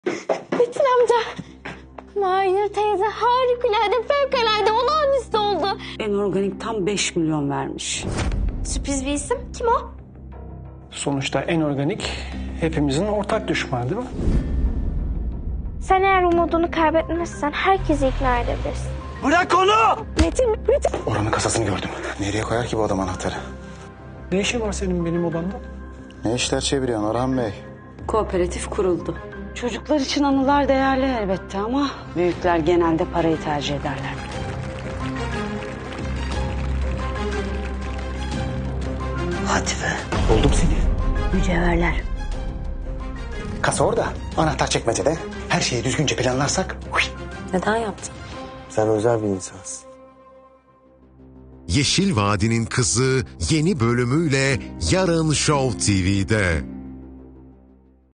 Metin amca. Mahir teyze harikulade, fevkalade, olağanüstü oldu. En organik tam 5 milyon vermiş. Sürpriz bir isim. Kim o? Sonuçta en organik hepimizin ortak düşmanı değil mi? Sen eğer umudunu kaybetmezsen herkesi ikna edebilirsin. Bırak onu! Metin. Oranın kasasını gördüm. Nereye koyar ki bu adam anahtarı? Ne işin var senin benim odamda? Ne işler çeviriyorsun Orhan Bey? Kooperatif kuruldu. Çocuklar için anılar değerli elbette ama büyükler genelde parayı tercih ederler. Hadi be. Buldum seni. Mücevherler. Kasa orada. Anahtar çekmecede. Her şeyi düzgünce planlarsak. Neden yaptın? Sen özel bir insansın. Yeşil Vadinin Kızı yeni bölümüyle yarın Show TV'de.